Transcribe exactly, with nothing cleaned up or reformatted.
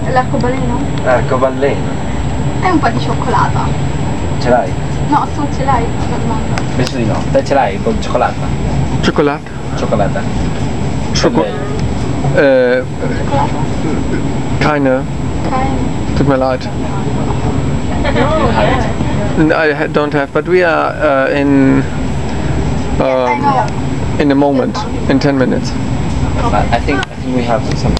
L'arcobaleno? Arcobaleno. Hai un po' di cioccolata. Ce l'hai? No, tu ce l'hai. Normale. Penso di no. Te ce l'hai con cioccolata? Chocolate. Cioccolata. Schoko Per lei. äh, Cioccolata? keine. Kein. Tut mir leid. Halt. I ha- don't have, but we are uh, in I um, know. in a moment, in ten minutes. But I think I think we have some